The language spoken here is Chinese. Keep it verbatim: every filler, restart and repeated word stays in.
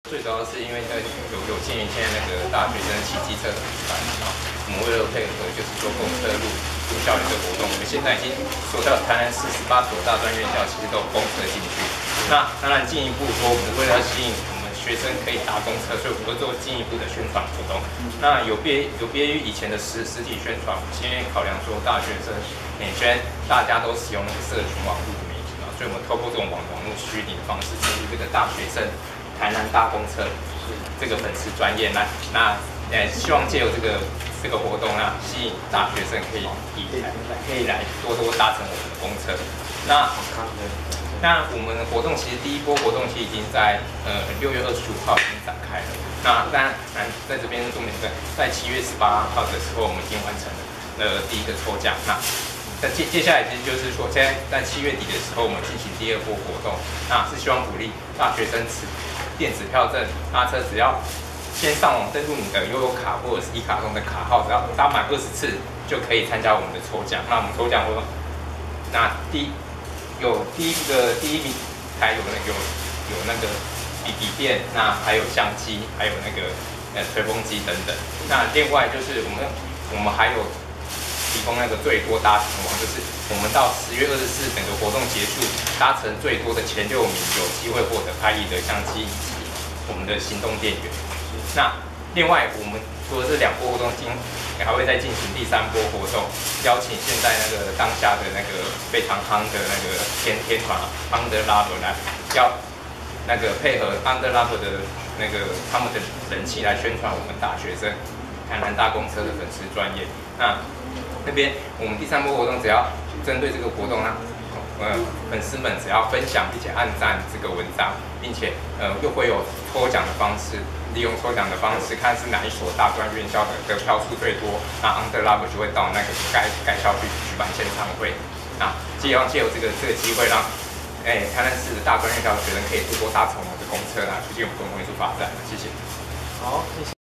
最主要是因为呃有有鉴于现在那个大学生骑机车很频繁啊，我们为了配合就是说公车入入校园的活动，我们现在已经说到台南市十八所大专院校其实都有公车进去。那当然进一步说，我们为了要吸引我们学生可以搭公车，所以我们会做进一步的宣传活动。那有别有别于以前的实实体宣传，因为考量说大学生每天大家都使用那个社群网络媒体嘛，所以我们透过这种网网络虚拟的方式，成立这个大学生台南大公车这个粉丝专业，那那呃希望借由这个这个活动啊，吸引大学生可以以可以来多多搭乘我们的公车。那那我们的活动其实第一波活动其实已经在呃六月二十五号已经展开了。那当然在这边重点在在七月十八号的时候，我们已经完成了呃第一个抽奖。那那接接下来其实就是说，现在在七月底的时候，我们进行第二波活动，那是希望鼓励大学生持电子票证搭车，只要先上网登录你的悠游卡或者是一卡通的卡号，只要搭满二十次就可以参加我们的抽奖。那我们抽奖活动，那第一有第一个第一名还有那个有有那个笔笔电，那还有相机，还有那个呃吹风机等等。那另外就是我们我们还有提供那个最多搭乘网，就是我们到十月二十四整个活动结束，搭乘最多的前六名有机会获得拍立得相机以及我们的行动电源。那另外我们除了这两波活动，今还会再进行第三波活动，邀请现在那个当下的那个非常夯的那个天天团 Under Lover 来要那个配合 Under Lover 的那个他们的人气来宣传我们大学生台南大公车的粉丝专业。那那边我们第三波活动只要针对这个活动呢，呃粉丝们只要分享并且按赞这个文章，并且呃又会有抽奖的方式。利用抽奖的方式，看是哪一所大专院校的得票数最多，那 Under Lover 就会到那个该该校去举办签唱会。那希望借由这个这个机会让，哎台南市的大专院校的学生可以多多搭乘我们的公车啊，促进我们公共艺术发展。谢谢。 好，谢谢。